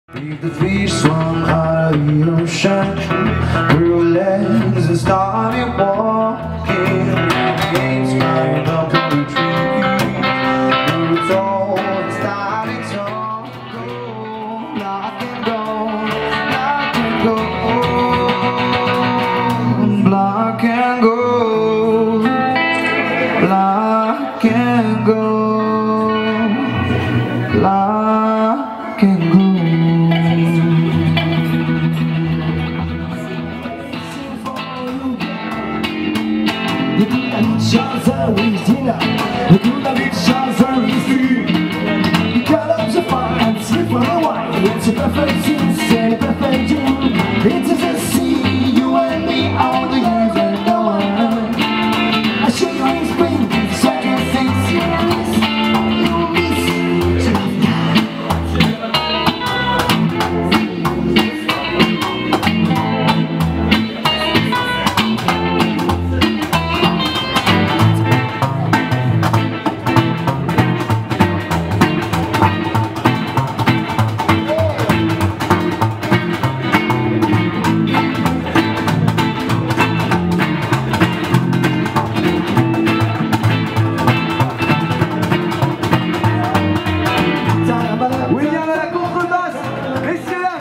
The fish swung out of the ocean, grew legs and started walking. Games climbed up on the tree, grew tall and started talking. Lock and go, lock and go, lock and go, lock and go, lock and go. Look at each other with dinner. Look at each other with food. You got up to find sleep for a while. It's a perfect scene, say perfect dream. It's the sea, you and me, all the years and no one. I show you in spring, second things you miss. William à la contrebasse, messieurs dames.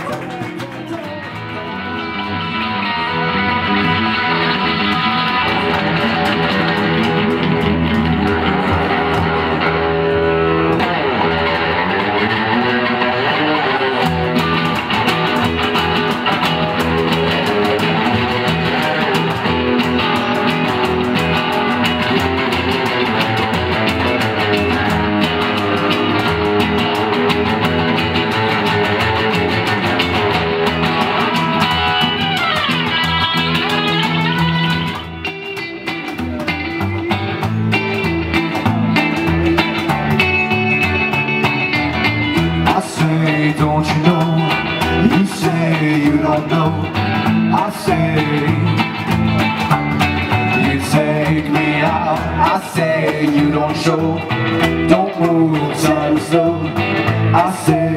Don't you know? You say you don't know. I say you take me out. I say you don't show. Don't move so slow. I say